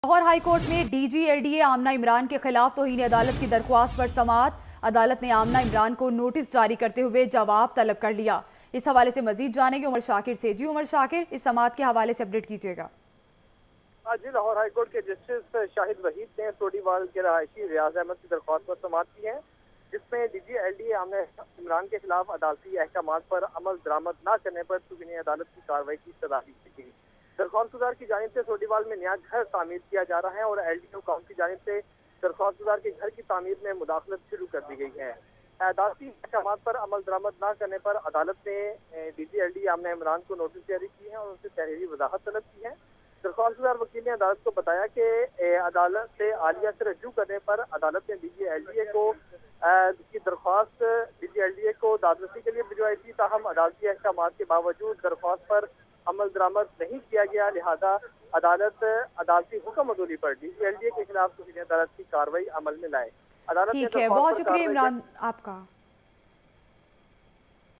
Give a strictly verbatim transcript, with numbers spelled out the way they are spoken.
Lahore high court में DG LDA Amna Imran के खिलाफ तौहीन अदालत की दरख्वास्त पर समाअत। अदालत ने आमना इमरान को नोटिस जारी करते हुए जवाब तलब कर लिया। इस हवाले से मजीद जानेंगे उमर शाकिर से। जी उमर शाकिर, इस समाअत के हवाले से अपडेट कीजिएगा। आज लाहौर हाईकोर्ट के जस्टिस शाहिद वहीद ने तोड़ीवाल के रहायशी रियाज अहमद की दरख्वास्त पर समाअत की है, जिसमें डीजीएलडीए आमना इमरान के खिलाफ अदालती अहकाम पर अमल दरामद न करने पर तौहीन अदालत की कार्रवाई की सजा दी गई। दरख्वास्त गुजार की जानिब से तोड़ीवाल में नया घर तामीर किया जा रहा है और एल डी ओ काउंट की जानिब से दरख्वास्त गुजार के घर की तामीर में मुदाखलत शुरू कर दी गई है। अदालती अहकाम पर अमल दरामद न करने पर अदालत ने डीजीएलडीए आमना इमरान को नोटिस जारी की है और उनसे तहरीरी वजाहत तलब की है। दरख्वास्त गुजार वकील ने अदालत को बताया कि अदालत से आलिया से रजू करने पर अदालत ने डीजीएलडीए को की दरख्वास्त डीजीएलडीए को दादरसी के लिए भिजवाई थी, ताहम अदालती अहकाम के बावजूद दरख्वास्त पर अमल दरामद नहीं किया गया, लिहाजा अदालत अदालती हुक्म अदूली पर डीजीएलडीए के खिलाफ तौहीन अदालत की कार्रवाई अमल में लाए। अदालत ठीक है, बहुत शुक्रिया इमरान आपका।